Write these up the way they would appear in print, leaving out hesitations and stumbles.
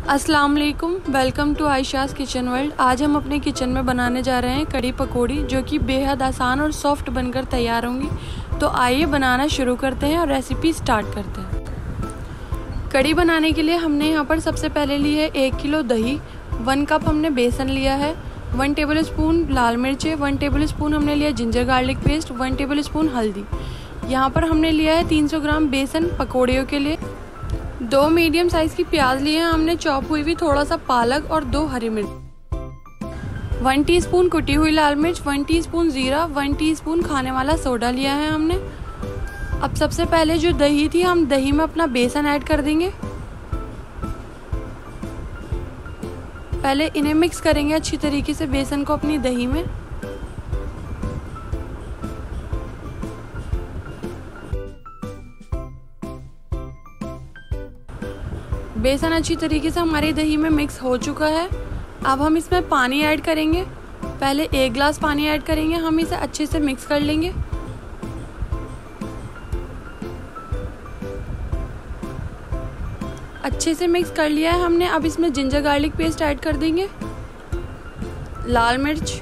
अस्सलाम वालेकुम, welcome to Aisha's kitchen world. आज हम अपने किचन में बनाने जा रहे हैं कड़ी पकौड़ी, जो कि बेहद आसान और सॉफ्ट बनकर तैयार होंगी। तो आइए बनाना शुरू करते हैं और रेसिपी स्टार्ट करते हैं। कड़ी बनाने के लिए हमने यहाँ पर सबसे पहले ली है 1 किलो दही, 1 कप हमने बेसन लिया है, 1 टेबल स्पून लाल मिर्चें, 1 टेबल स्पून हमने लिया ginger garlic paste, 1 tablespoon हल्दी। यहाँ पर हमने लिया है 300 ग्राम बेसन पकौड़ियों के लिए। 2 मीडियम साइज की प्याज लिए हैं हमने चॉप हुई हुई, थोड़ा सा पालक और 2 हरी मिर्च, 1 टीस्पून कुटी हुई लाल मिर्च, 1 टीस्पून जीरा, 1 टीस्पून खाने वाला सोडा लिया है हमने। अब सबसे पहले जो दही थी, हम दही में अपना बेसन ऐड कर देंगे। पहले इन्हें मिक्स करेंगे अच्छी तरीके से बेसन को अपनी दही में। बेसन अच्छी तरीके से हमारी दही में मिक्स हो चुका है। अब हम इसमें पानी ऐड करेंगे। पहले 1 गिलास पानी ऐड करेंगे। हम इसे अच्छे से मिक्स कर लेंगे। अच्छे से मिक्स कर लिया है हमने। अब इसमें जिंजर गार्लिक पेस्ट ऐड कर देंगे, लाल मिर्च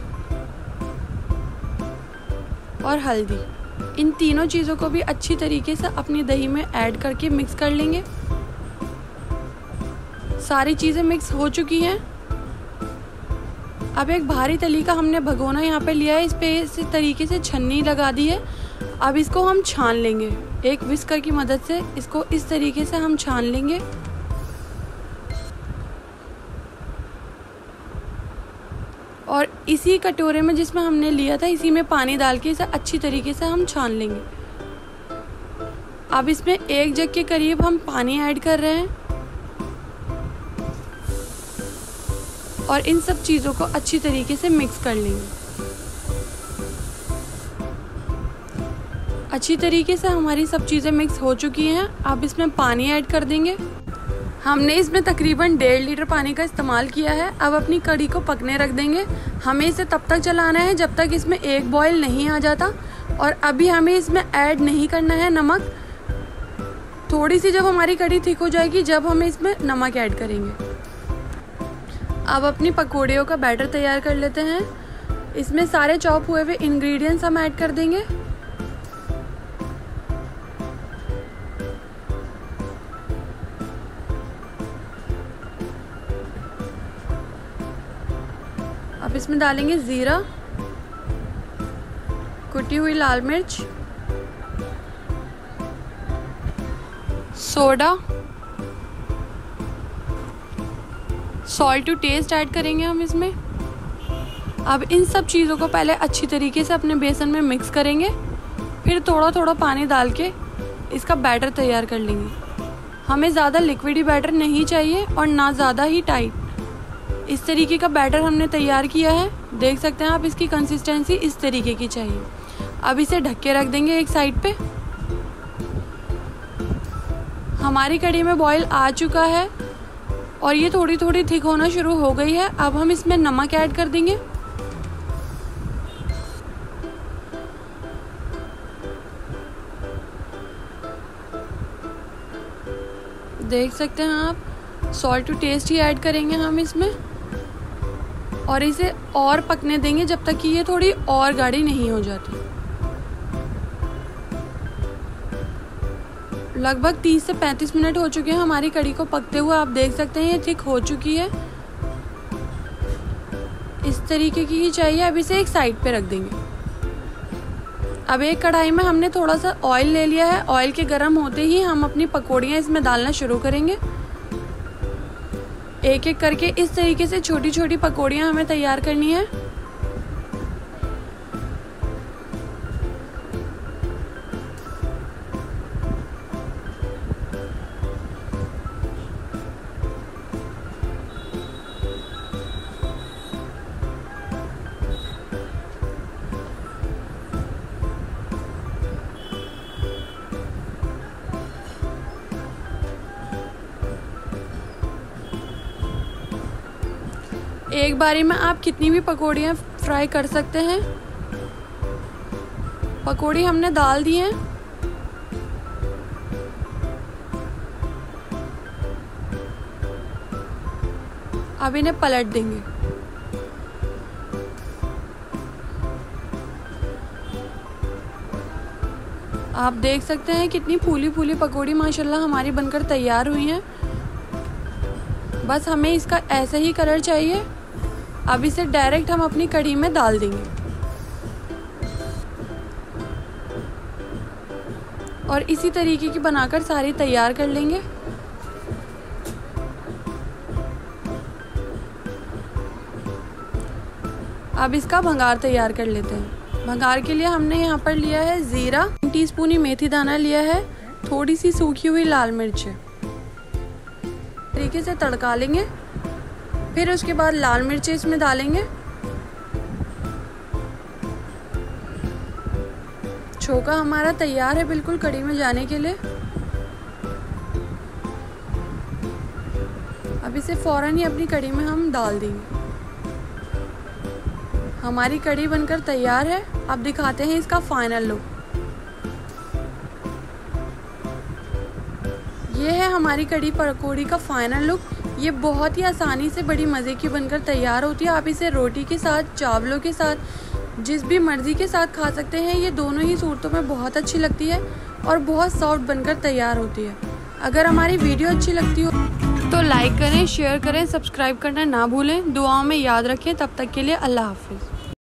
और हल्दी। इन तीनों चीज़ों को भी अच्छी तरीके से अपनी दही में ऐड करके मिक्स कर लेंगे। सारी चीज़ें मिक्स हो चुकी हैं। अब एक भारी तली का हमने भगोना यहाँ पे लिया है, इस पे इस तरीके से छन्नी लगा दी है। अब इसको हम छान लेंगे एक विस्कर की मदद से। इसको इस तरीके से हम छान लेंगे। और इसी कटोरे में जिसमें हमने लिया था, इसी में पानी डाल के इसे अच्छी तरीके से हम छान लेंगे। अब इसमें 1 जग के करीब हम पानी ऐड कर रहे हैं और इन सब चीज़ों को अच्छी तरीके से मिक्स कर लेंगे। अच्छी तरीके से हमारी सब चीज़ें मिक्स हो चुकी हैं। अब इसमें पानी ऐड कर देंगे। हमने इसमें तकरीबन 1.5 लीटर पानी का इस्तेमाल किया है। अब अपनी कड़ी को पकने रख देंगे। हमें इसे तब तक चलाना है जब तक इसमें एक बॉयल नहीं आ जाता। और अभी हमें इसमें ऐड नहीं करना है नमक। थोड़ी सी जब हमारी कड़ी थिक हो जाएगी, जब हमें इसमें नमक ऐड करेंगे। अब अपनी पकौड़ियों का बैटर तैयार कर लेते हैं। इसमें सारे चॉप हुए हुए इंग्रेडिएंट्स हम ऐड कर देंगे। अब इसमें डालेंगे जीरा, कुटी हुई लाल मिर्च, soda, salt to taste add करेंगे हम इसमें। अब इन सब चीज़ों को पहले अच्छी तरीके से अपने बेसन में मिक्स करेंगे, फिर थोड़ा थोड़ा पानी डाल के इसका बैटर तैयार कर लेंगे। हमें ज़्यादा लिक्विडी बैटर नहीं चाहिए और ना ज़्यादा ही टाइट। इस तरीके का बैटर हमने तैयार किया है। देख सकते हैं आप, इसकी कंसिस्टेंसी इस तरीके की चाहिए। अब इसे ढक के रख देंगे एक साइड पे। हमारी कड़ी में बॉईल आ चुका है और ये थोड़ी थोड़ी थिक होना शुरू हो गई है। अब हम इसमें नमक ऐड कर देंगे। देख सकते हैं आप, सॉल्ट टू टेस्ट ही ऐड करेंगे हम इसमें और इसे और पकने देंगे जब तक कि ये थोड़ी और गाढ़ी नहीं हो जाती। लगभग 30 से 35 मिनट हो चुके हैं हमारी कड़ी को पकते हुए। आप देख सकते हैं ये थिक हो चुकी है। इस तरीके की ही चाहिए। अब इसे एक साइड पे रख देंगे। अब एक कढ़ाई में हमने थोड़ा सा ऑयल ले लिया है। ऑयल के गर्म होते ही हम अपनी पकौड़ियाँ इसमें डालना शुरू करेंगे। एक एक करके इस तरीके से छोटी छोटी पकौड़ियाँ हमें तैयार करनी है। एक बारी में आप कितनी भी पकौड़ियाँ फ्राई कर सकते हैं। पकौड़ी हमने डाल दी हैं। अब इन्हें पलट देंगे। आप देख सकते हैं कितनी फूली फूली पकौड़ी माशाल्लाह हमारी बनकर तैयार हुई हैं। बस हमें इसका ऐसे ही कलर चाहिए। अब इसे डायरेक्ट हम अपनी कढ़ी में डाल देंगे और इसी तरीके की बनाकर सारी तैयार कर लेंगे। अब इसका भंगार तैयार कर लेते हैं। भंगार के लिए हमने यहाँ पर लिया है जीरा, 3 टीस्पून ही मेथी दाना लिया है, थोड़ी सी सूखी हुई लाल मिर्च तरीके से तड़का लेंगे। फिर उसके बाद लाल मिर्च इसमें डालेंगे। छोका हमारा तैयार है बिल्कुल कढ़ी में जाने के लिए। अब इसे फौरन ही अपनी कढ़ी में हम डाल देंगे। हमारी कढ़ी बनकर तैयार है। अब दिखाते हैं इसका फाइनल लुक। ये है हमारी कढ़ी पकौड़ी का फाइनल लुक। ये बहुत ही आसानी से बड़ी मज़े की बनकर तैयार होती है। आप इसे रोटी के साथ, चावलों के साथ, जिस भी मर्ज़ी के साथ खा सकते हैं। ये दोनों ही सूरतों में बहुत अच्छी लगती है और बहुत सॉफ्ट बनकर तैयार होती है। अगर हमारी वीडियो अच्छी लगती हो तो लाइक करें, शेयर करें, सब्सक्राइब करना ना भूलें। दुआओं में याद रखें। तब तक के लिए अल्लाह हाफिज़।